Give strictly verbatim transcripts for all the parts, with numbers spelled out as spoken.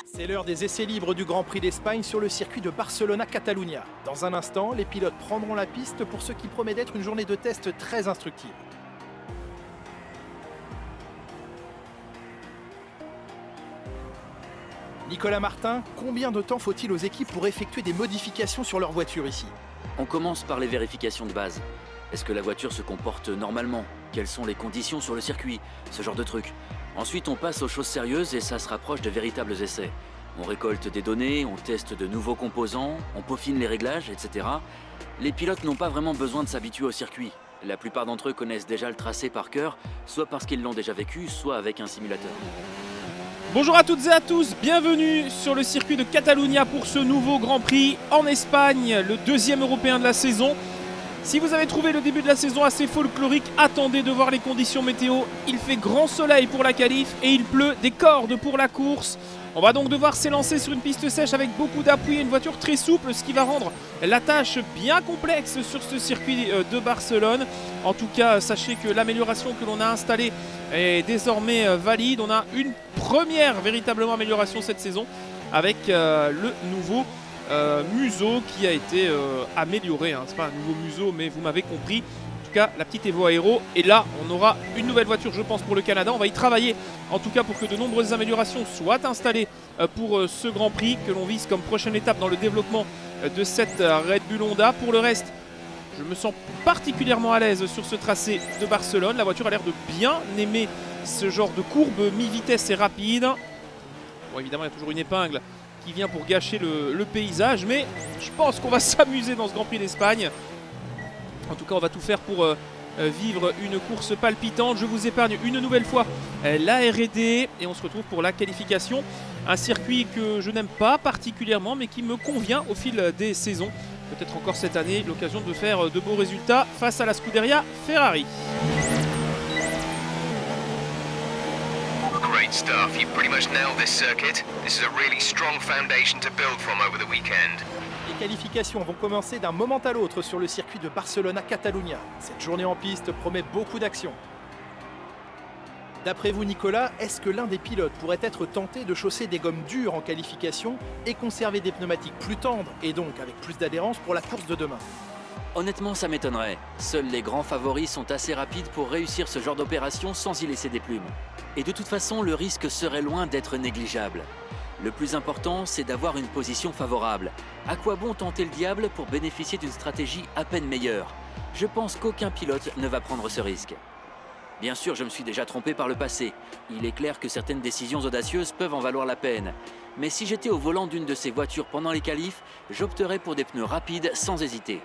C'est l'heure des essais libres du Grand Prix d'Espagne sur le circuit de Barcelona-Catalunya. Dans un instant, les pilotes prendront la piste pour ce qui promet d'être une journée de test très instructive. Nicolas Martin, combien de temps faut-il aux équipes pour effectuer des modifications sur leur voiture ici? On commence par les vérifications de base. Est-ce que la voiture se comporte normalement? Quelles sont les conditions sur le circuit? Ce genre de trucs. Ensuite, on passe aux choses sérieuses et ça se rapproche de véritables essais. On récolte des données, on teste de nouveaux composants, on peaufine les réglages, et cetera. Les pilotes n'ont pas vraiment besoin de s'habituer au circuit. La plupart d'entre eux connaissent déjà le tracé par cœur, soit parce qu'ils l'ont déjà vécu, soit avec un simulateur. Bonjour à toutes et à tous, bienvenue sur le circuit de Catalunya pour ce nouveau Grand Prix en Espagne, le deuxième européen de la saison. Si vous avez trouvé le début de la saison assez folklorique, attendez de voir les conditions météo. Il fait grand soleil pour la qualif et il pleut des cordes pour la course. On va donc devoir s'élancer sur une piste sèche avec beaucoup d'appui et une voiture très souple, ce qui va rendre la tâche bien complexe sur ce circuit de Barcelone. En tout cas, sachez que l'amélioration que l'on a installée est désormais valide. On a une première véritablement amélioration cette saison avec euh, le nouveau euh, museau qui a été euh, amélioré. Hein. Ce n'est pas un nouveau museau, mais vous m'avez compris. En tout cas, la petite Evo Aero. Et là, on aura une nouvelle voiture, je pense, pour le Canada. On va y travailler, en tout cas, pour que de nombreuses améliorations soient installées pour ce Grand Prix que l'on vise comme prochaine étape dans le développement de cette Red Bull Honda. Pour le reste, je me sens particulièrement à l'aise sur ce tracé de Barcelone. La voiture a l'air de bien aimer ce genre de courbe mi-vitesse et rapide. Bon, évidemment, il y a toujours une épingle qui vient pour gâcher le, le paysage, mais je pense qu'on va s'amuser dans ce Grand Prix d'Espagne. En tout cas, on va tout faire pour euh, vivre une course palpitante. Je vous épargne une nouvelle fois euh, la R et D et on se retrouve pour la qualification. Un circuit que je n'aime pas particulièrement, mais qui me convient au fil des saisons. Peut-être encore cette année, l'occasion de faire de beaux résultats face à la Scuderia Ferrari. Great stuff. You've pretty much nailed this circuit. This is a really strong foundation to build from over the weekend. Les qualifications vont commencer d'un moment à l'autre sur le circuit de Barcelona-Catalunya. Cette journée en piste promet beaucoup d'action. D'après vous, Nicolas, est-ce que l'un des pilotes pourrait être tenté de chausser des gommes dures en qualification et conserver des pneumatiques plus tendres et donc avec plus d'adhérence pour la course de demain? Honnêtement, ça m'étonnerait. Seuls les grands favoris sont assez rapides pour réussir ce genre d'opération sans y laisser des plumes. Et de toute façon, le risque serait loin d'être négligeable. Le plus important, c'est d'avoir une position favorable. À quoi bon tenter le diable pour bénéficier d'une stratégie à peine meilleure? Je pense qu'aucun pilote ne va prendre ce risque. Bien sûr, je me suis déjà trompé par le passé. Il est clair que certaines décisions audacieuses peuvent en valoir la peine. Mais si j'étais au volant d'une de ces voitures pendant les qualifs, j'opterais pour des pneus rapides sans hésiter.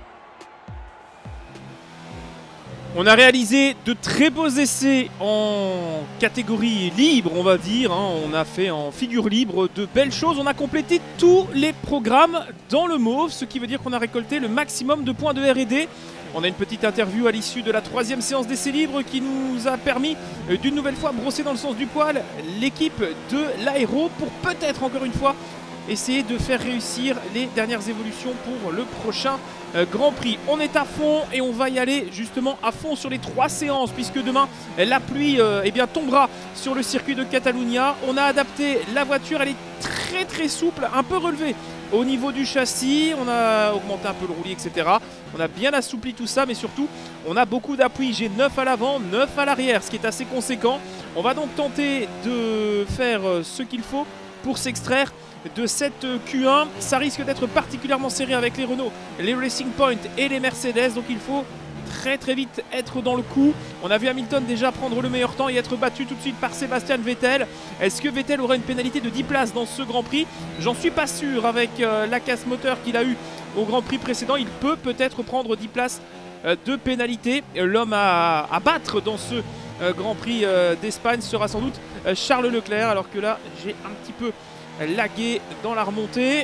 On a réalisé de très beaux essais en catégorie libre, on va dire. Hein. On a fait en figure libre de belles choses. On a complété tous les programmes dans le mauve, ce qui veut dire qu'on a récolté le maximum de points de R et D. On a une petite interview à l'issue de la troisième séance d'essais libres qui nous a permis d'une nouvelle fois brosser dans le sens du poil l'équipe de l'Aéro pour peut-être encore une fois essayer de faire réussir les dernières évolutions pour le prochain euh, Grand Prix. On est à fond et on va y aller justement à fond sur les trois séances puisque demain la pluie euh, eh bien, tombera sur le circuit de Catalunya. On a adapté la voiture, elle est très très souple, un peu relevée au niveau du châssis. On a augmenté un peu le roulis, et cetera. On a bien assoupli tout ça, mais surtout on a beaucoup d'appui. J'ai neuf à l'avant, neuf à l'arrière, ce qui est assez conséquent. On va donc tenter de faire ce qu'il faut pour s'extraire de cette Q un. Ça risque d'être particulièrement serré avec les Renault, les Racing Point et les Mercedes, donc il faut très très vite être dans le coup. On a vu Hamilton déjà prendre le meilleur temps et être battu tout de suite par Sébastien Vettel. Est-ce que Vettel aura une pénalité de dix places dans ce Grand Prix? J'en suis pas sûr avec euh, la casse moteur qu'il a eu au Grand Prix précédent. Il peut peut-être prendre dix places euh, de pénalité. L'homme à, à battre dans ce euh, Grand Prix euh, d'Espagne sera sans doute euh, Charles Leclerc, alors que là j'ai un petit peu lagué dans la remontée.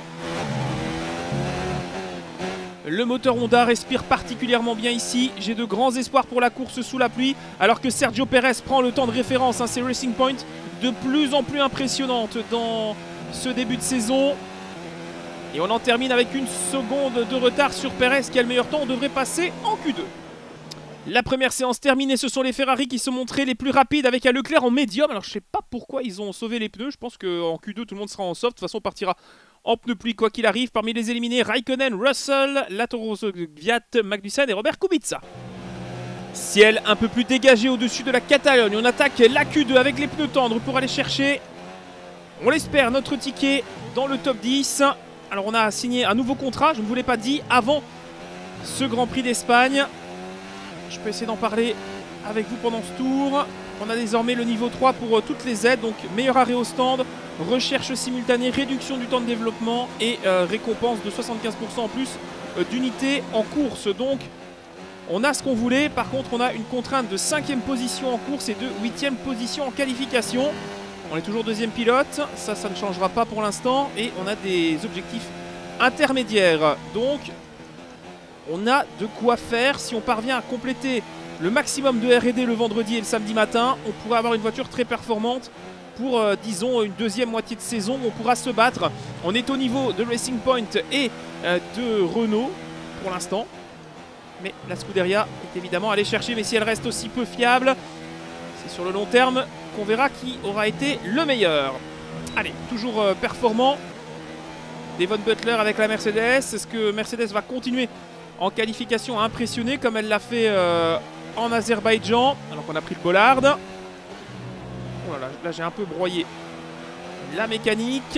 Le moteur Honda respire particulièrement bien ici. J'ai de grands espoirs pour la course sous la pluie, alors que Sergio Pérez prend le temps de référence. Hein, c'est Racing Point de plus en plus impressionnante dans ce début de saison. Et on en termine avec une seconde de retard sur Pérez qui a le meilleur temps. On devrait passer en Q deux. La première séance terminée, ce sont les Ferrari qui se montraient les plus rapides avec un Leclerc en médium. Alors je sais pas pourquoi ils ont sauvé les pneus, je pense qu'en Q deux tout le monde sera en soft. De toute façon on partira en pneus pluie quoi qu'il arrive. Parmi les éliminés, Raikkonen, Russell, Latoro Gviat, Magnussen et Robert Kubica. Ciel un peu plus dégagé au-dessus de la Catalogne. On attaque la Q deux avec les pneus tendres pour aller chercher, on l'espère, notre ticket dans le top dix. Alors on a signé un nouveau contrat, je ne vous l'ai pas dit, avant ce Grand Prix d'Espagne. Je peux essayer d'en parler avec vous pendant ce tour. On a désormais le niveau trois pour euh, toutes les aides. Donc meilleur arrêt au stand, recherche simultanée, réduction du temps de développement et euh, récompense de soixante-quinze pour cent en plus euh, d'unités en course. Donc on a ce qu'on voulait. Par contre on a une contrainte de cinquième position en course et de huitième position en qualification. On est toujours deuxième pilote. Ça, ça ne changera pas pour l'instant. Et on a des objectifs intermédiaires. Donc on a de quoi faire. Si on parvient à compléter le maximum de R et D le vendredi et le samedi matin, on pourrait avoir une voiture très performante pour, euh, disons, une deuxième moitié de saison. On pourra se battre. On est au niveau de Racing Point et euh, de Renault pour l'instant. Mais la Scuderia est évidemment allée chercher. Mais si elle reste aussi peu fiable, c'est sur le long terme qu'on verra qui aura été le meilleur. Allez, toujours euh, performant. Devon Butler avec la Mercedes. Est-ce que Mercedes va continuer en qualification à impressionner comme elle l'a fait euh, en Azerbaïdjan, alors qu'on a pris le Bollard. Oh là là, là j'ai un peu broyé la mécanique.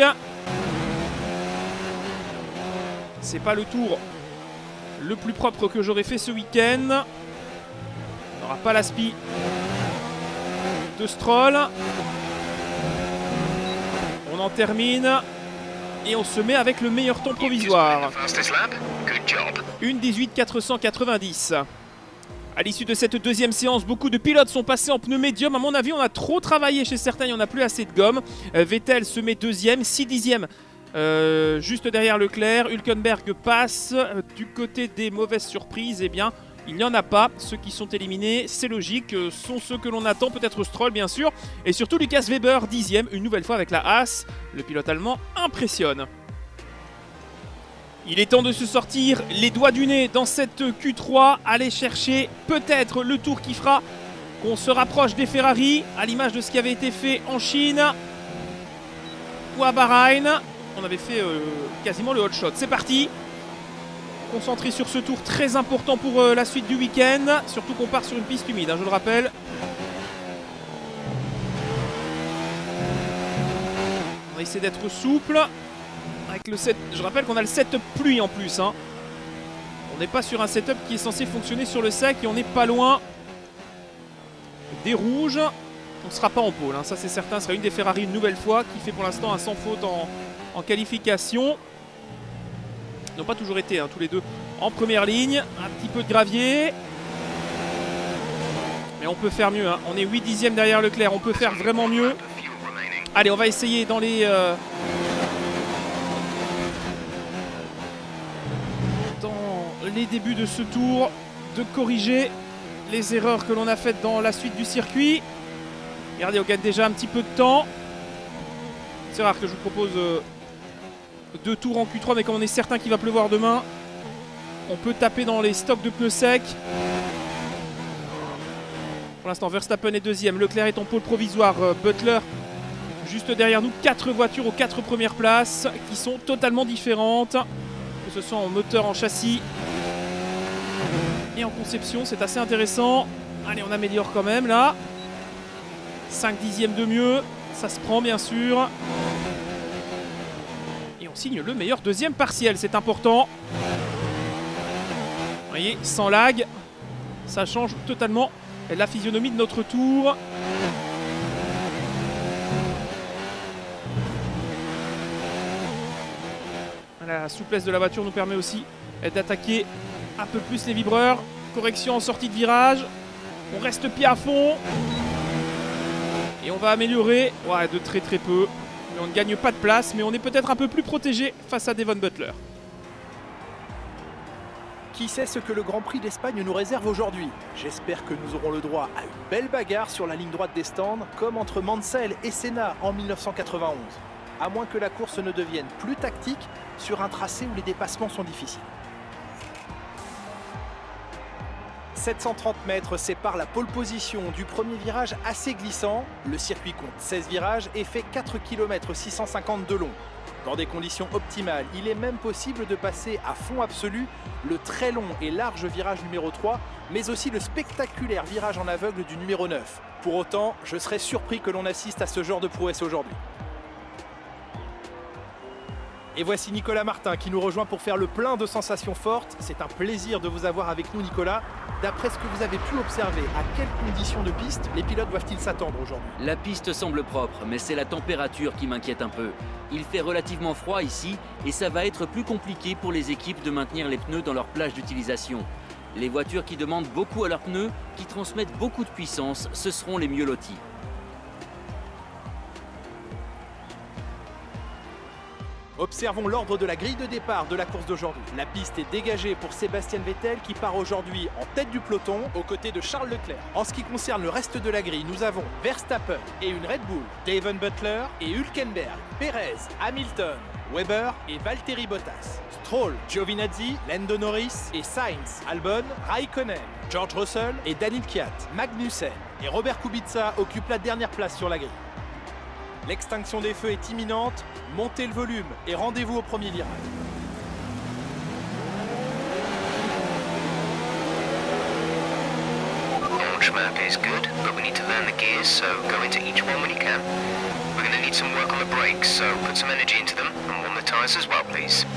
C'est pas le tour le plus propre que j'aurais fait ce week-end. On n'aura pas l'aspi de Stroll. On en termine. Et on se met avec le meilleur temps provisoire. une dix-huit quatre cent quatre-vingt-dix. À l'issue de cette deuxième séance, beaucoup de pilotes sont passés en pneus médium. À mon avis, on a trop travaillé chez certains, il n'y en a plus assez de gomme. Euh, Vettel se met deuxième, six dixièmes euh, juste derrière Leclerc. Hülkenberg passe. Euh, du côté des mauvaises surprises, eh bien, il n'y en a pas. Ceux qui sont éliminés, c'est logique, euh, sont ceux que l'on attend. Peut-être Stroll, bien sûr. Et surtout Lucas Weber, dixième, une nouvelle fois avec la Haas. Le pilote allemand impressionne. Il est temps de se sortir les doigts du nez dans cette Q trois. Aller chercher peut-être le tour qui fera qu'on se rapproche des Ferrari, à l'image de ce qui avait été fait en Chine ou à Bahreïn. On avait fait euh, quasiment le hot shot. C'est parti. Concentré sur ce tour très important pour euh, la suite du week-end. Surtout qu'on part sur une piste humide, hein, je le rappelle. On va essayer d'être souple. Avec le set, je rappelle qu'on a le setup pluie en plus. Hein. On n'est pas sur un setup qui est censé fonctionner sur le sec et on n'est pas loin des rouges. On ne sera pas en pôle, hein, ça c'est certain. Ce sera une des Ferrari une nouvelle fois qui fait pour l'instant un sans faute en, en qualification. Ils n'ont pas toujours été hein, tous les deux en première ligne. Un petit peu de gravier. Mais on peut faire mieux. Hein. On est huit dixièmes derrière Leclerc. On peut faire vraiment mieux. Allez, on va essayer dans les... Euh, les débuts de ce tour de corriger les erreurs que l'on a faites dans la suite du circuit. Regardez, on gagne déjà un petit peu de temps. C'est rare que je vous propose euh, deux tours en Q trois, mais comme on est certain qu'il va pleuvoir demain, on peut taper dans les stocks de pneus secs. Pour l'instant, Verstappen est deuxième, Leclerc est en pôle provisoire, euh, Butler juste derrière nous. Quatre voitures aux quatre premières places qui sont totalement différentes, que ce soit en moteur, en châssis et en conception. C'est assez intéressant. Allez, on améliore quand même là. cinq dixièmes de mieux, ça se prend bien sûr. Et on signe le meilleur deuxième partiel, c'est important. Vous voyez, sans lag, ça change totalement la physionomie de notre tour. La souplesse de la voiture nous permet aussi d'attaquer un peu plus les vibreurs. Correction en sortie de virage. On reste pied à fond. Et on va améliorer, ouais, de très très peu. Mais on ne gagne pas de place, mais on est peut-être un peu plus protégé face à Devon Butler. Qui sait ce que le Grand Prix d'Espagne nous réserve aujourd'hui? J'espère que nous aurons le droit à une belle bagarre sur la ligne droite des stands, comme entre Mansell et Senna en mille neuf cent quatre-vingt-onze. À moins que la course ne devienne plus tactique sur un tracé où les dépassements sont difficiles. sept cent trente mètres séparent la pole position du premier virage assez glissant. Le circuit compte seize virages et fait quatre kilomètres six cent cinquante de long. Dans des conditions optimales, il est même possible de passer à fond absolu le très long et large virage numéro trois, mais aussi le spectaculaire virage en aveugle du numéro neuf. Pour autant, je serais surpris que l'on assiste à ce genre de prouesse aujourd'hui. Et voici Nicolas Martin qui nous rejoint pour faire le plein de sensations fortes. C'est un plaisir de vous avoir avec nous, Nicolas. D'après ce que vous avez pu observer, à quelles conditions de piste les pilotes doivent-ils s'attendre aujourd'hui? La piste semble propre, mais c'est la température qui m'inquiète un peu. Il fait relativement froid ici et ça va être plus compliqué pour les équipes de maintenir les pneus dans leur plage d'utilisation. Les voitures qui demandent beaucoup à leurs pneus, qui transmettent beaucoup de puissance, ce seront les mieux lotis. Observons l'ordre de la grille de départ de la course d'aujourd'hui. La piste est dégagée pour Sébastien Vettel qui part aujourd'hui en tête du peloton aux côtés de Charles Leclerc. En ce qui concerne le reste de la grille, nous avons Verstappen et une Red Bull, Devon Butler et Hülkenberg, Perez, Hamilton, Webber et Valtteri Bottas, Stroll, Giovinazzi, Lando Norris et Sainz, Albon, Raikkonen, George Russell et Daniil Kvyat, Magnussen et Robert Kubica occupent la dernière place sur la grille. L'extinction des feux est imminente, montez le volume et rendez-vous au premier virage. Launch map is good, but we need to learn the gears, so go into each one when you can. We're going to need some work on the brakes, so put some energy into them and warm the tyres as well, please.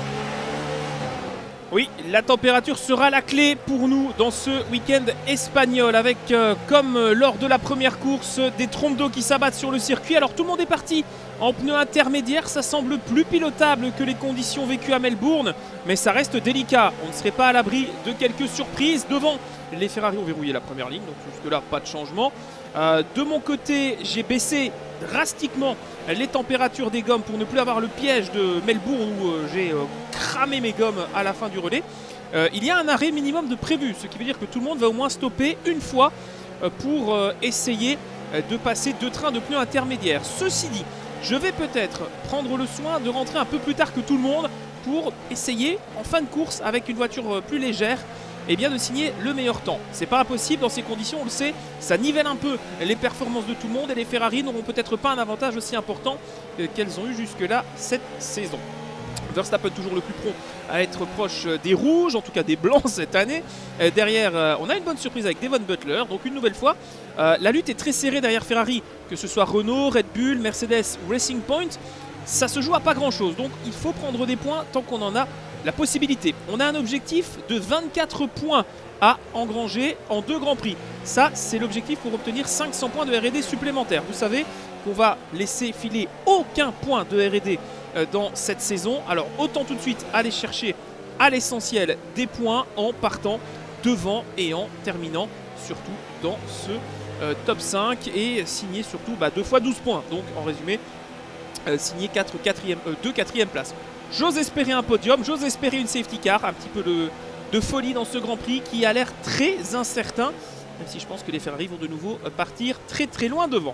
Oui, la température sera la clé pour nous dans ce week-end espagnol avec, euh, comme euh, lors de la première course, des trompes d'eau qui s'abattent sur le circuit. Alors tout le monde est parti en pneus intermédiaires, ça semble plus pilotable que les conditions vécues à Melbourne, mais ça reste délicat. On ne serait pas à l'abri de quelques surprises. Devant, les Ferrari ont verrouillé la première ligne, donc jusque-là, pas de changement. Euh, de mon côté, j'ai baissé drastiquement les températures des gommes pour ne plus avoir le piège de Melbourne où euh, j'ai euh, cramé mes gommes à la fin du relais. Euh, il y a un arrêt minimum de prévu, ce qui veut dire que tout le monde va au moins stopper une fois euh, pour euh, essayer euh, de passer deux trains de pneus intermédiaires. Ceci dit, je vais peut-être prendre le soin de rentrer un peu plus tard que tout le monde pour essayer en fin de course avec une voiture euh, plus légère et bien de signer le meilleur temps. C'est pas impossible dans ces conditions, on le sait, ça nivelle un peu les performances de tout le monde et les Ferrari n'auront peut-être pas un avantage aussi important qu'elles ont eu jusque-là cette saison. Verstappen toujours le plus prompt à être proche des rouges, en tout cas des blancs cette année. Euh, derrière, euh, on a une bonne surprise avec Devon Butler, donc une nouvelle fois. Euh, la lutte est très serrée derrière Ferrari, que ce soit Renault, Red Bull, Mercedes ou Racing Point. Ça se joue à pas grand-chose, donc il faut prendre des points tant qu'on en a la possibilité. On a un objectif de vingt-quatre points à engranger en deux Grands Prix. Ça, c'est l'objectif pour obtenir cinq cents points de R et D supplémentaires. Vous savez qu'on va laisser filer aucun point de R et D dans cette saison. Alors autant tout de suite aller chercher à l'essentiel des points en partant devant et en terminant surtout dans ce euh, top cinq et signer surtout bah, deux fois douze points. Donc en résumé, euh, signer quatre quatrième, euh, deux quatrième places. J'ose espérer un podium, j'ose espérer une safety car, un petit peu de, de folie dans ce Grand Prix qui a l'air très incertain, même si je pense que les Ferrari vont de nouveau partir très très loin devant.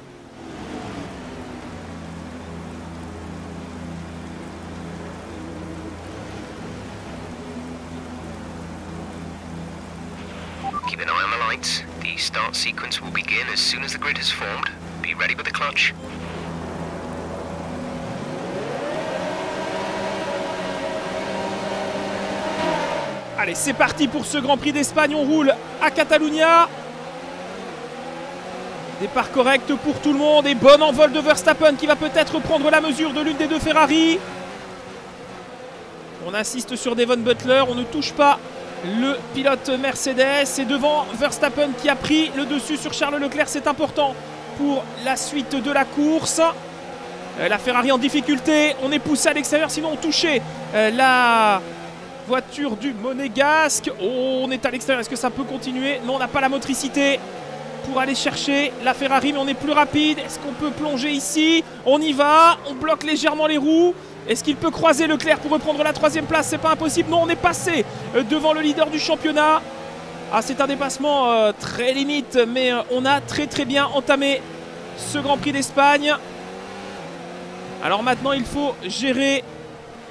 Keep an eye on the lights. The start sequence will begin as soon as the grid has formed. Be ready with the clutch. Allez, c'est parti pour ce Grand Prix d'Espagne. On roule à Catalunya. Départ correct pour tout le monde et bon envol de Verstappen qui va peut-être prendre la mesure de l'une des deux Ferrari. On insiste sur Devon Butler, on ne touche pas le pilote Mercedes. Et devant Verstappen qui a pris le dessus sur Charles Leclerc, c'est important pour la suite de la course. La Ferrari en difficulté, on est poussé à l'extérieur, sinon on touchait la voiture du Monégasque. Oh, on est à l'extérieur, est-ce que ça peut continuer? Non, on n'a pas la motricité pour aller chercher la Ferrari, mais on est plus rapide. Est-ce qu'on peut plonger ici? On y va, on bloque légèrement les roues. Est-ce qu'il peut croiser Leclerc pour reprendre la troisième place? C'est pas impossible. Non, on est passé devant le leader du championnat. Ah, c'est un dépassement euh, très limite, mais euh, on a très très bien entamé ce Grand Prix d'Espagne. Alors maintenant, il faut gérer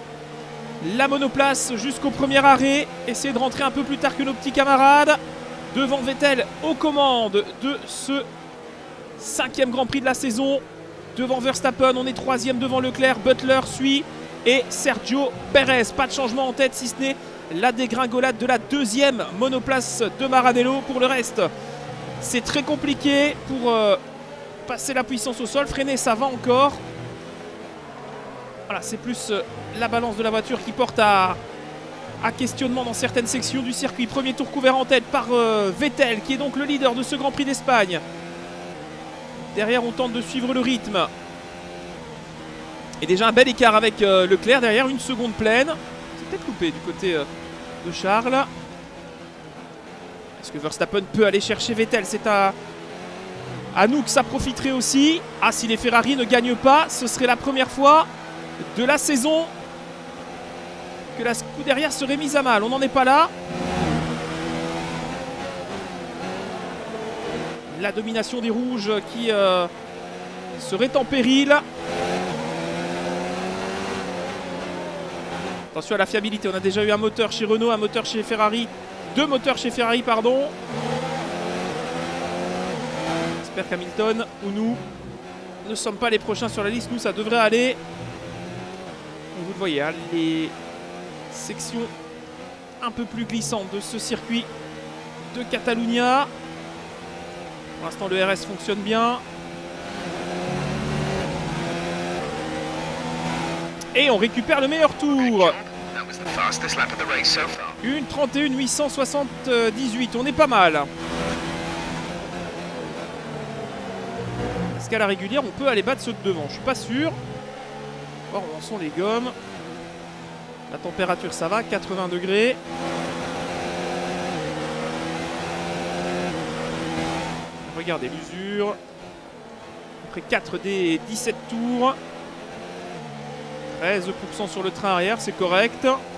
la monoplace jusqu'au premier arrêt. Essayer de rentrer un peu plus tard que nos petits camarades. devant Vettel aux commandes de ce cinquième Grand Prix de la saison. Devant Verstappen, on est troisième devant Leclerc, Butler suit et Sergio Perez. Pas de changement en tête si ce n'est la dégringolade de la deuxième monoplace de Maranello. Pour le reste, c'est très compliqué pour euh, passer la puissance au sol. Freiner, ça va encore. Voilà, c'est plus euh, la balance de la voiture qui porte à, à questionnement dans certaines sections du circuit. Premier tour couvert en tête par euh, Vettel, qui est donc le leader de ce Grand Prix d'Espagne. Derrière, on tente de suivre le rythme. Et déjà un bel écart avec euh, Leclerc. Derrière, une seconde pleine. C'est peut-être loupé du côté euh, de Charles. Est-ce que Verstappen peut aller chercher Vettel? C'est à, à nous que ça profiterait aussi. Ah, si les Ferrari ne gagnent pas, ce serait la première fois de la saison que la Scuderia serait mise à mal. On n'en est pas là. La domination des rouges qui euh, serait en péril. Attention à la fiabilité, on a déjà eu un moteur chez Renault, un moteur chez Ferrari, deux moteurs chez Ferrari, pardon. J'espère qu'Hamilton ou nous ne sommes pas les prochains sur la liste. Nous, ça devrait aller. Vous le voyez, hein, les sections un peu plus glissantes de ce circuit de Catalunya. Pour l'instant, le R S fonctionne bien. Et on récupère le meilleur tour. Une trente et un huit cent soixante-dix-huit. On est pas mal. Est-ce qu'à la régulière, on peut aller battre ceux de devant? Je suis pas sûr. Voir où en sont les gommes. La température, ça va, quatre-vingts degrés. Regardez l'usure. Après quatre des dix-sept tours. treize pour cent sur le train arrière, c'est correct.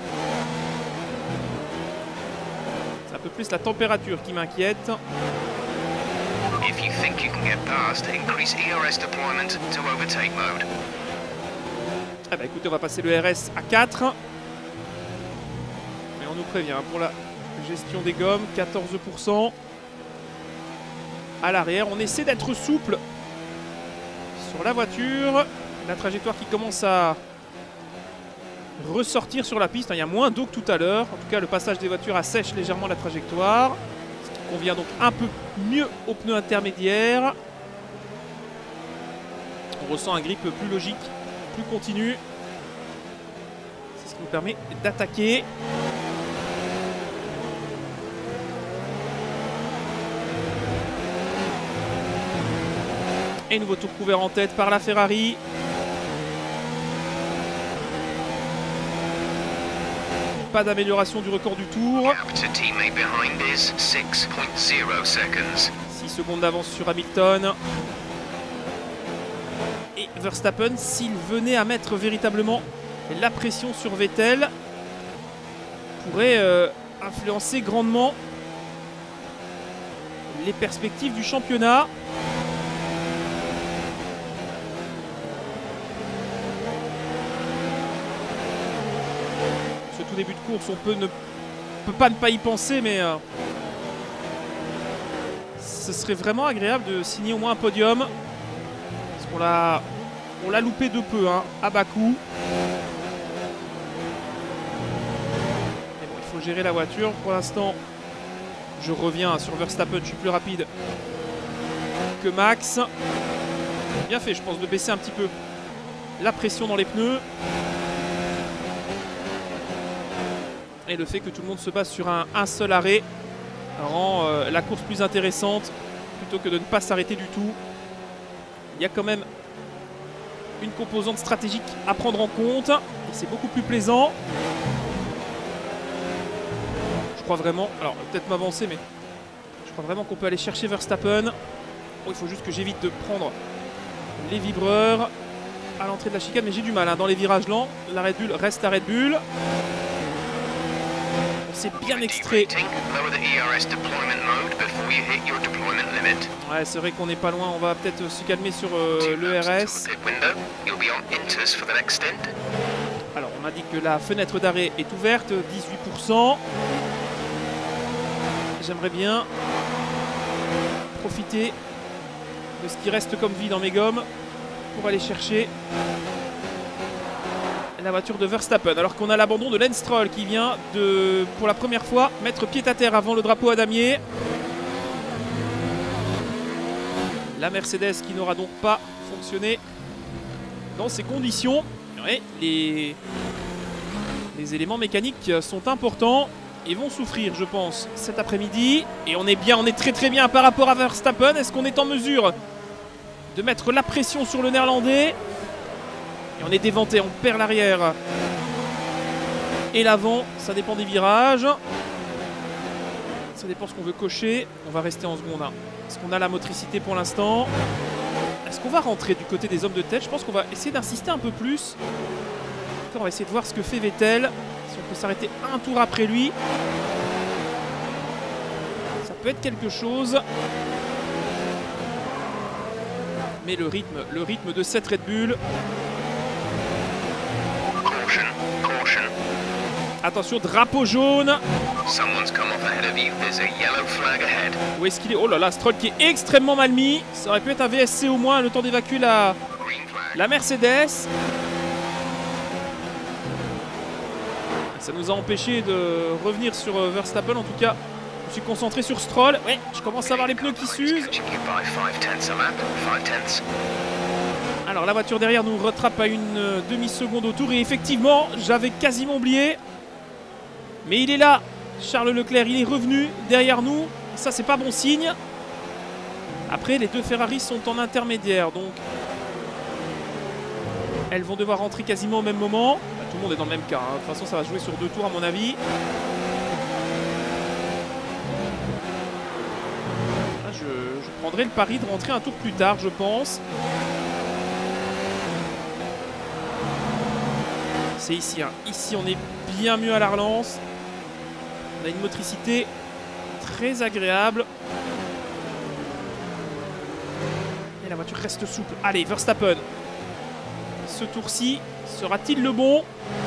C'est un peu plus la température qui m'inquiète. If you think you can get past, increase E R S deployment to overtake mode. Ah bah écoutez, on va passer le R S à quatre. Mais on nous prévient pour la gestion des gommes, quatorze pour cent. À l'arrière, on essaie d'être souple sur la voiture. La trajectoire qui commence à ressortir sur la piste. Il y a moins d'eau que tout à l'heure. En tout cas, le passage des voitures assèche légèrement la trajectoire. Ce qui convient donc un peu mieux aux pneus intermédiaires. On ressent un grip plus logique, plus continu. C'est ce qui nous permet d'attaquer. Et nouveau tour couvert en tête par la Ferrari. Pas d'amélioration du record du tour. six secondes d'avance sur Hamilton. Et Verstappen, s'il venait à mettre véritablement la pression sur Vettel, pourrait euh, influencer grandement les perspectives du championnat. Début de course, on peut ne peut pas ne pas y penser, mais euh, ce serait vraiment agréable de signer au moins un podium, parce qu'on l'a on l'a loupé de peu, hein, à bas coût. Mais bon, il faut gérer la voiture. Pour l'instant, je reviens sur Verstappen, je suis plus rapide que Max. Bien fait, je pense, de baisser un petit peu la pression dans les pneus. Et le fait que tout le monde se base sur un, un seul arrêt rend euh, la course plus intéressante plutôt que de ne pas s'arrêter du tout. Il y a quand même une composante stratégique à prendre en compte et c'est beaucoup plus plaisant. Je crois vraiment, alors peut-être m'avancer, mais je crois vraiment qu'on peut aller chercher Verstappen. Bon, il faut juste que j'évite de prendre les vibreurs à l'entrée de la chicane, mais j'ai du mal hein, dans les virages lents. La Red Bull reste la Red Bull. C'est bien extrait. Ouais, c'est vrai qu'on n'est pas loin. On va peut-être se calmer sur euh, le R S. Alors, on m'a dit que la fenêtre d'arrêt est ouverte, dix-huit pour cent. j'aimerais bien profiter de ce qui reste comme vie dans mes gommes pour aller chercher la voiture de Verstappen. Alors qu'on a l'abandon de Lance Stroll qui vient de, pour la première fois, mettre pied à terre avant le drapeau à damier. La Mercedes qui n'aura donc pas fonctionné dans ces conditions. Ouais, les, les éléments mécaniques sont importants et vont souffrir, je pense, cet après-midi. Et on est bien, on est très très bien par rapport à Verstappen. Est-ce qu'on est en mesure de mettre la pression sur le néerlandais? Et on est déventé, on perd l'arrière et l'avant, ça dépend des virages. Ça dépend ce qu'on veut cocher. On va rester en seconde un. Est-ce qu'on a la motricité pour l'instant? Est-ce qu'on va rentrer du côté des hommes de tête? Je pense qu'on va essayer d'insister un peu plus. On va essayer de voir ce que fait Vettel. Si on peut s'arrêter un tour après lui. Ça peut être quelque chose. Mais le rythme, le rythme de cette Red Bull. Caution, caution. Attention, drapeau jaune. Someone's come off ahead of you. There's a yellow flag ahead. Où est-ce qu'il est? Oh là là, Stroll qui est extrêmement mal mis. Ça aurait pu être un V S C au moins, le temps d'évacuer la, Green flag. la Mercedes. Ça nous a empêché de revenir sur Verstappen. En tout cas, je me suis concentré sur Stroll. Ouais, je commence à voir les pneus qui s'usent. Catching you by five tenths a lap. Five tenths. Alors la voiture derrière nous rattrape à une euh, demi-seconde au tour. Et effectivement, j'avais quasiment oublié. Mais il est là. Charles Leclerc, il est revenu derrière nous. Ça, c'est pas bon signe. Après, les deux Ferrari sont en intermédiaire. Donc, elles vont devoir rentrer quasiment au même moment. Bah, tout le monde est dans le même cas. Hein. De toute façon, ça va jouer sur deux tours, à mon avis. Là, je, je prendrai le pari de rentrer un tour plus tard, je pense. C'est ici. Hein. Ici, on est bien mieux à la relance. On a une motricité très agréable. Et la voiture reste souple. Allez, Verstappen. Ce tour-ci, sera-t-il le bon?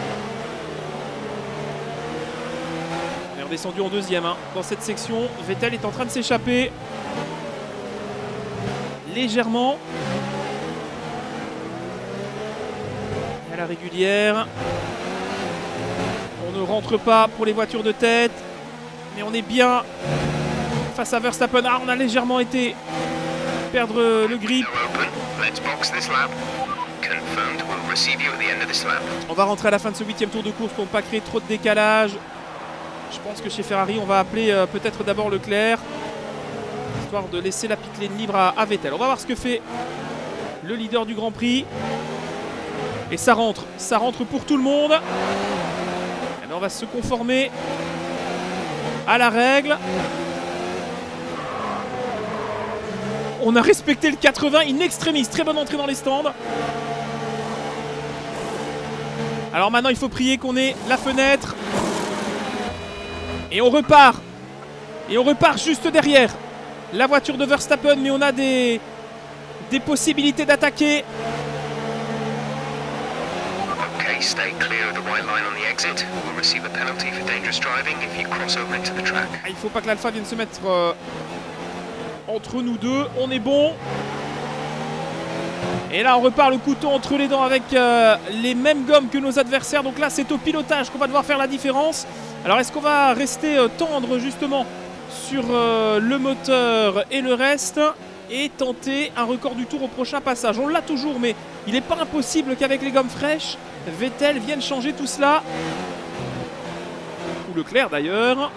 On est redescendu en deuxième hein, dans cette section. Vettel est en train de s'échapper. Légèrement. Et à la régulière. On ne rentre pas pour les voitures de tête. Mais on est bien face à Verstappen. Ah, on a légèrement été perdre le grip. Let's box this lap. Confirmed. We'll receive you at the end of this lap. On va rentrer à la fin de ce huitième tour de course pour ne pas créer trop de décalage. Je pense que chez Ferrari, on va appeler euh, peut-être d'abord Leclerc, histoire de laisser la pit lane libre à, à Vettel. On va voir ce que fait le leader du Grand Prix. Et ça rentre, ça rentre pour tout le monde. Et bien, on va se conformer à la règle. On a respecté le quatre-vingts in extremis. Très bonne entrée dans les stands. Alors maintenant, il faut prier qu'on ait la fenêtre. Et on repart. Et on repart juste derrière la voiture de Verstappen. Mais on a des, des possibilités d'attaquer. Okay, stay clear of the white line on the exit. We'll receive a penalty for dangerous driving if you cross over into the track. Il ne faut pas que l'Alpha vienne se mettre euh, entre nous deux. On est bon. Et là, on repart le couteau entre les dents avec euh, les mêmes gommes que nos adversaires. Donc là, c'est au pilotage qu'on va devoir faire la différence. Alors, est-ce qu'on va rester euh, tendre justement sur euh, le moteur et le reste et tenter un record du tour au prochain passage? On l'a toujours, mais il n'est pas impossible qu'avec les gommes fraîches, Vettel vienne changer tout cela. Ou Leclerc d'ailleurs.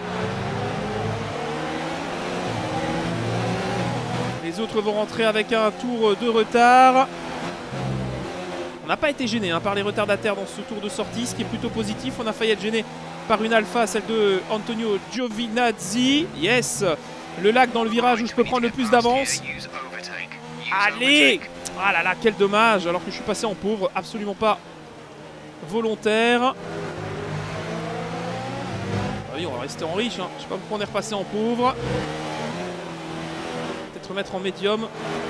Les autres vont rentrer avec un tour de retard. On n'a pas été gêné hein, par les retardataires dans ce tour de sortie, ce qui est plutôt positif. On a failli être gêné par une Alpha, celle de Antonio Giovinazzi. Yes, le lac dans le virage où je peux prendre le plus d'avance. Allez! Ah là là, quel dommage, alors que je suis passé en pauvre, absolument pas volontaire. Ah oui, on va rester en riche, hein. Je sais pas pourquoi on est repassé en pauvre. Peut-être mettre en médium.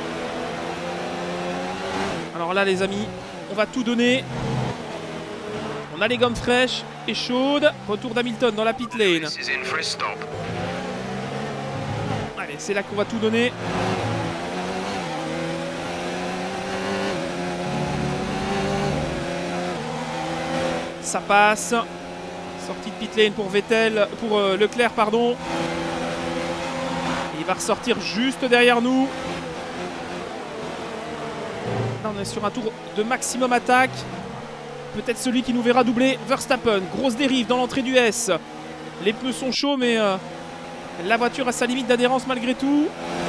Alors là, les amis, on va tout donner. On a les gommes fraîches et chaudes. Retour d'Hamilton dans la pit lane. Allez, c'est là qu'on va tout donner. Ça passe. Sortie de pit lane pour Vettel, pour euh, Leclerc, pardon. Et il va ressortir juste derrière nous. Là, on est sur un tour de maximum attaque. Peut-être celui qui nous verra doubler Verstappen. Grosse dérive dans l'entrée du S. Les pneus sont chauds, mais euh, la voiture a sa limite d'adhérence malgré tout.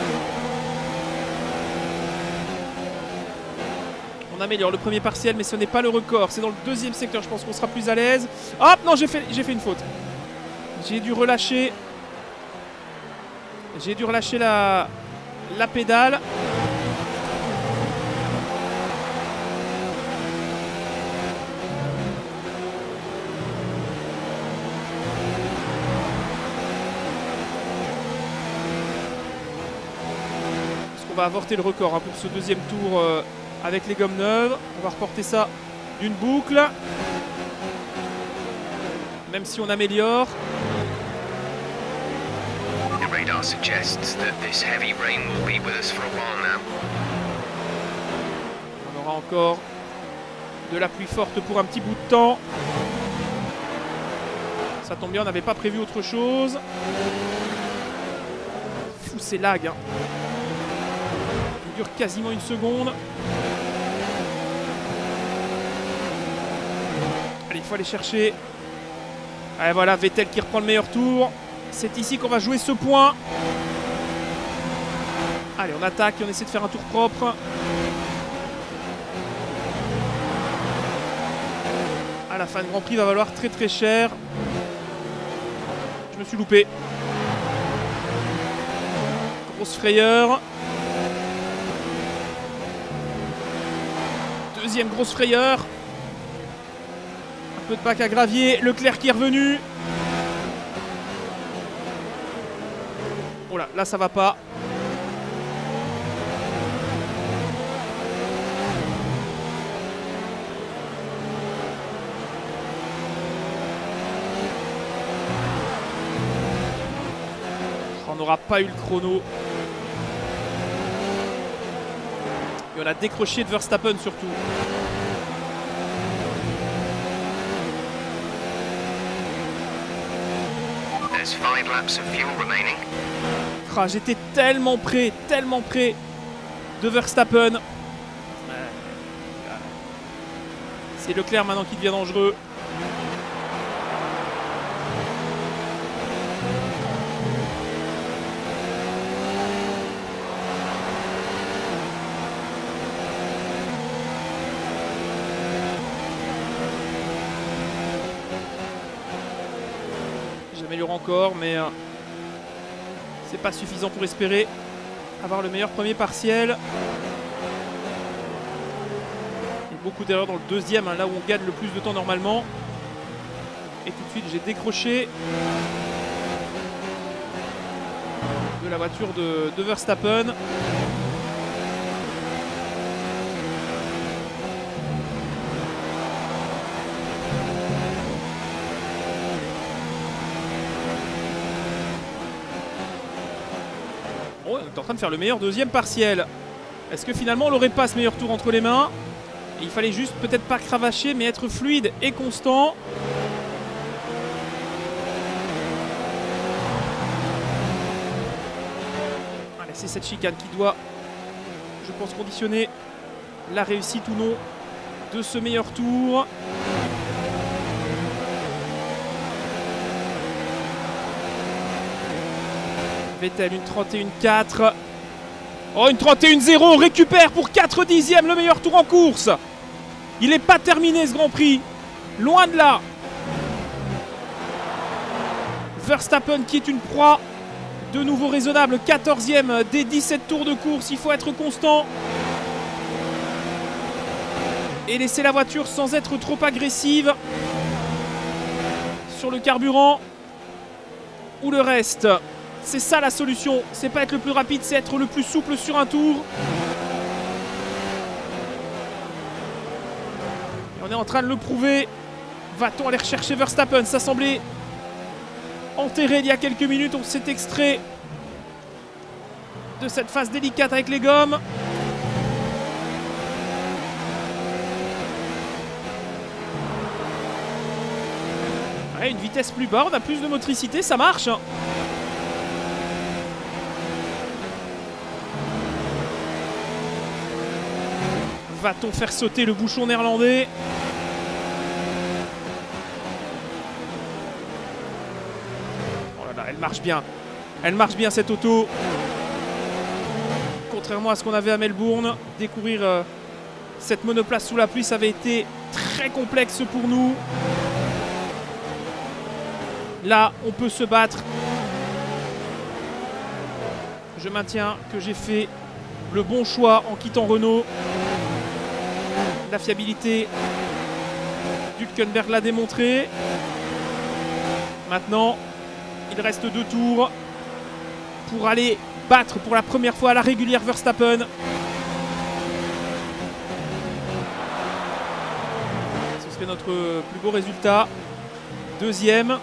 On améliore le premier partiel, mais ce n'est pas le record. C'est dans le deuxième secteur, je pense qu'on sera plus à l'aise. Hop, non, j'ai fait, j'ai fait une faute. J'ai dû relâcher. J'ai dû relâcher la, la pédale. Parce qu'on va avorter le record hein, pour ce deuxième tour. Euh, Avec les gommes neuves, on va reporter ça d'une boucle. Même si on améliore. The radar suggests that this heavy rain will be with us for a while now. On aura encore de la pluie forte pour un petit bout de temps. Ça tombe bien, on n'avait pas prévu autre chose. Fou, c'est lag. Hein. Il dure quasiment une seconde. Allez, il faut aller chercher. Allez, voilà, Vettel qui reprend le meilleur tour. C'est ici qu'on va jouer ce point. Allez, on attaque et on essaie de faire un tour propre. À la fin, le Grand Prix va valoir très très cher. Je me suis loupé. Grosse frayeur. Deuxième grosse frayeur. Un peu de bac à gravier. Leclerc qui est revenu. Oh là, là ça va pas. On n'aura pas eu le chrono. Et on a décroché de Verstappen surtout. Ah, j'étais tellement près, tellement près de Verstappen. C'est Leclerc maintenant qui devient dangereux. J'améliore encore, mais euh, c'est pas suffisant pour espérer avoir le meilleur premier partiel. Il y a beaucoup d'erreurs dans le deuxième, hein, là où on gagne le plus de temps normalement. Et tout de suite, j'ai décroché de la voiture de, de Verstappen. On est en train de faire le meilleur deuxième partiel. Est-ce que finalement on n'aurait pas ce meilleur tour entre les mains? Et il fallait juste peut-être pas cravacher mais être fluide et constant. Allez, c'est cette chicane qui doit, je pense, conditionner la réussite ou non de ce meilleur tour. Vettel, une trente et une quatre. Oh, une trente et une zéro. On récupère pour quatre dixièmes le meilleur tour en course. Il n'est pas terminé ce Grand Prix. Loin de là. Verstappen qui est une proie de nouveau raisonnable. quatorzième des dix-sept tours de course. Il faut être constant. Et laisser la voiture sans être trop agressive. Sur le carburant. Ou le reste. C'est ça la solution, c'est pas être le plus rapide, c'est être le plus souple sur un tour. Et on est en train de le prouver. Va-t-on aller rechercher Verstappen? Ça semblait enterré il y a quelques minutes, on s'est extrait de cette phase délicate avec les gommes. Ouais, une vitesse plus bas, on a plus de motricité, ça marche. Va-t-on faire sauter le bouchon néerlandais? Oh là là, elle marche bien. Elle marche bien cette auto. Contrairement à ce qu'on avait à Melbourne, découvrir euh, cette monoplace sous la pluie, ça avait été très complexe pour nous. Là, on peut se battre. Je maintiens que j'ai fait le bon choix en quittant Renault. La fiabilité d'Hülkenberg l'a démontré. Maintenant, il reste deux tours pour aller battre pour la première fois à la régulière Verstappen. Ce serait notre plus beau résultat. Deuxième.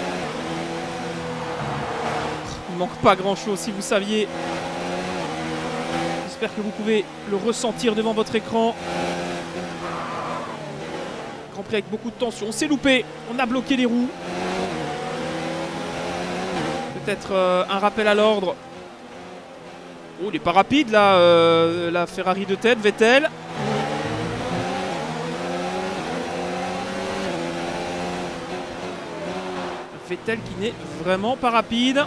Il ne manque pas grand-chose si vous saviez. J'espère que vous pouvez le ressentir devant votre écran. Grand Prix avec beaucoup de tension. On s'est loupé. On a bloqué les roues. Peut-être euh, un rappel à l'ordre. Oh, il n'est pas rapide là, euh, la Ferrari de tête, Vettel. Vettel qui n'est vraiment pas rapide.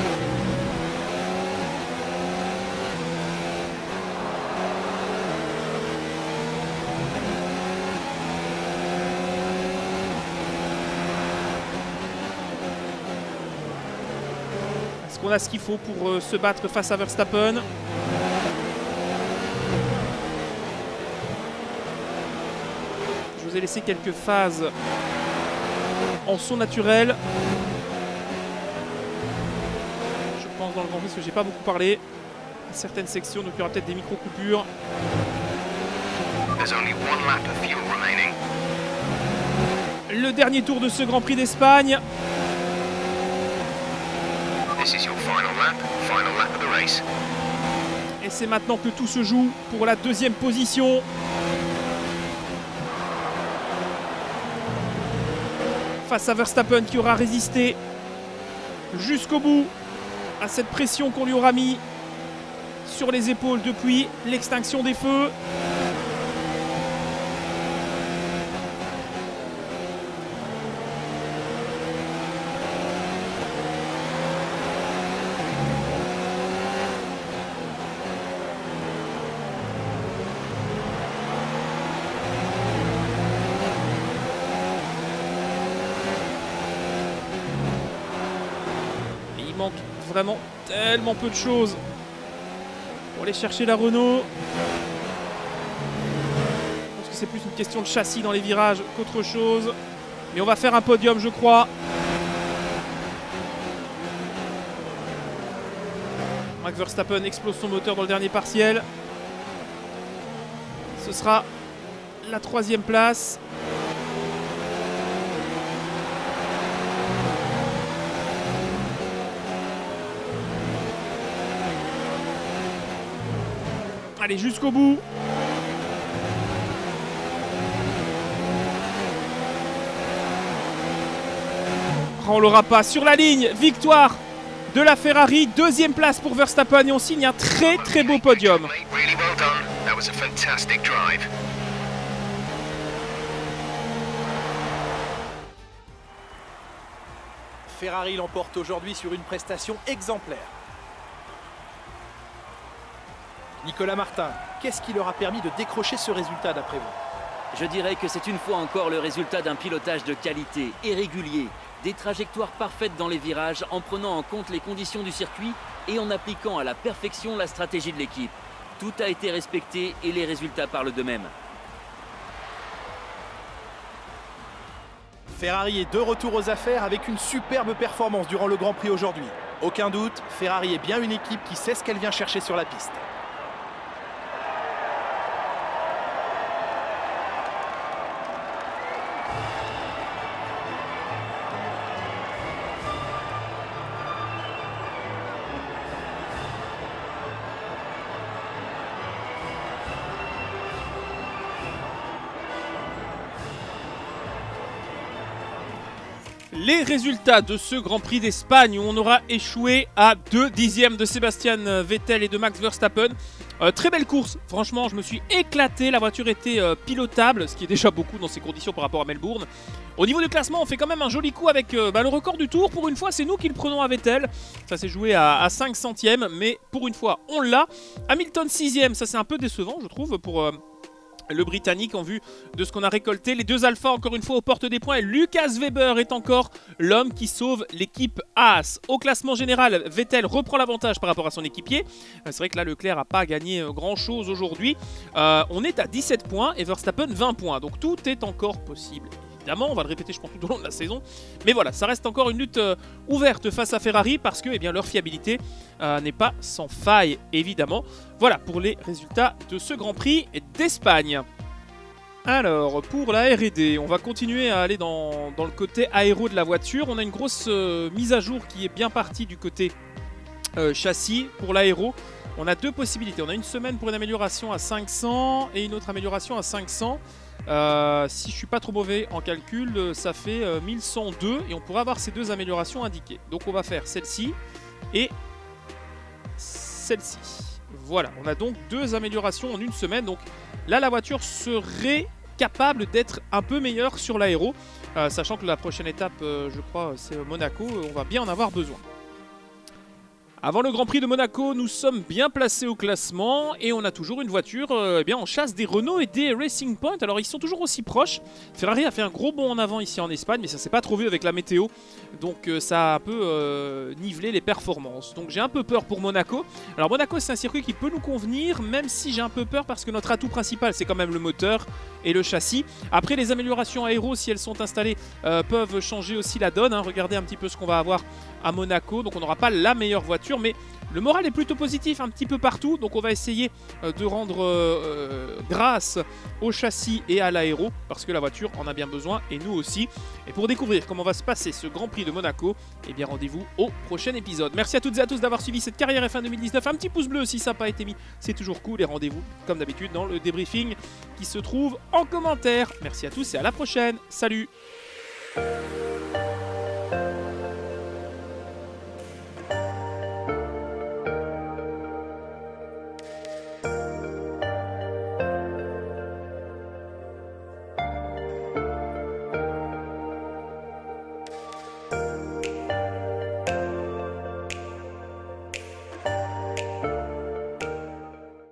Est-ce qu'on a ce qu'il faut pour euh, se battre face à Verstappen? Je vous ai laissé quelques phases en son naturel. Je pense dans le Grand Prix parce que j'ai pas beaucoup parlé. Certaines sections, donc il y aura peut-être des micro-coupures. Le dernier tour de ce Grand Prix d'Espagne. Et c'est maintenant que tout se joue pour la deuxième position. Face à Verstappen qui aura résisté jusqu'au bout à cette pression qu'on lui aura mis sur les épaules depuis l'extinction des feux. Il manque vraiment tellement peu de choses pour aller chercher la Renault. Je pense que c'est plus une question de châssis dans les virages qu'autre chose. Mais on va faire un podium, je crois. Max Verstappen explose son moteur dans le dernier partiel. Ce sera la troisième place. Allez, jusqu'au bout. On l'aura pas sur la ligne. Victoire de la Ferrari. Deuxième place pour Verstappen et on signe un très très beau podium. Ferrari l'emporte aujourd'hui sur une prestation exemplaire. Nicolas Martin, qu'est-ce qui leur a permis de décrocher ce résultat d'après vous? Je dirais que c'est une fois encore le résultat d'un pilotage de qualité et régulier, des trajectoires parfaites dans les virages en prenant en compte les conditions du circuit et en appliquant à la perfection la stratégie de l'équipe. Tout a été respecté et les résultats parlent d'eux-mêmes. Ferrari est de retour aux affaires avec une superbe performance durant le Grand Prix aujourd'hui. Aucun doute, Ferrari est bien une équipe qui sait ce qu'elle vient chercher sur la piste. Les résultats de ce Grand Prix d'Espagne où on aura échoué à deux dixièmes de Sebastian Vettel et de Max Verstappen. Euh, très belle course, franchement je me suis éclaté, la voiture était euh, pilotable, ce qui est déjà beaucoup dans ces conditions par rapport à Melbourne. Au niveau du classement, on fait quand même un joli coup avec euh, bah, le record du tour. Pour une fois, c'est nous qui le prenons à Vettel. Ça s'est joué à, à cinq centièmes, mais pour une fois, on l'a. Hamilton sixième, ça c'est un peu décevant, je trouve, pour... Euh, le Britannique en vue de ce qu'on a récolté. Les deux Alpha encore une fois aux portes des points. Et Lucas Weber est encore l'homme qui sauve l'équipe Haas. Au classement général, Vettel reprend l'avantage par rapport à son équipier. C'est vrai que là Leclerc n'a pas gagné grand chose aujourd'hui. Euh, on est à dix-sept points et Verstappen vingt points. Donc tout est encore possible. Évidemment, on va le répéter je pense tout au long de la saison. Mais voilà, ça reste encore une lutte euh, ouverte face à Ferrari parce que eh bien, leur fiabilité euh, n'est pas sans faille, évidemment. Voilà pour les résultats de ce Grand Prix d'Espagne. Alors, pour la R et D, on va continuer à aller dans, dans le côté aéro de la voiture. On a une grosse euh, mise à jour qui est bien partie du côté euh, châssis. Pour l'aéro, on a deux possibilités. On a une semaine pour une amélioration à cinq cents et une autre amélioration à cinq cents. Euh, si je suis pas trop mauvais en calcul, ça fait euh, mille cent deux et on pourra avoir ces deux améliorations indiquées. Donc on va faire celle-ci et celle-ci. Voilà, on a donc deux améliorations en une semaine. Donc là, la voiture serait capable d'être un peu meilleure sur l'aéro, euh, sachant que la prochaine étape, euh, je crois, c'est Monaco. On va bien en avoir besoin. Avant le Grand Prix de Monaco, nous sommes bien placés au classement et on a toujours une voiture euh, eh bien, en chasse des Renault et des Racing Point. Alors ils sont toujours aussi proches. Ferrari a fait un gros bond en avant ici en Espagne, mais ça s'est pas trop vu avec la météo. Donc euh, ça a un peu euh, nivelé les performances. Donc j'ai un peu peur pour Monaco. Alors Monaco c'est un circuit qui peut nous convenir, même si j'ai un peu peur parce que notre atout principal c'est quand même le moteur et le châssis. Après les améliorations aéro, si elles sont installées, euh, peuvent changer aussi la donne. Hein. Regardez un petit peu ce qu'on va avoir à Monaco. Donc on n'aura pas la meilleure voiture, mais le moral est plutôt positif un petit peu partout. Donc on va essayer de rendre euh, grâce au châssis et à l'aéro parce que la voiture en a bien besoin et nous aussi. Et pour découvrir comment va se passer ce Grand Prix de Monaco, eh bien rendez-vous au prochain épisode. Merci à toutes et à tous d'avoir suivi cette carrière F un deux mille dix-neuf. Un petit pouce bleu si ça n'a pas été mis, c'est toujours cool. Et rendez-vous comme d'habitude dans le débriefing qui se trouve en commentaire. Merci à tous et à la prochaine. Salut!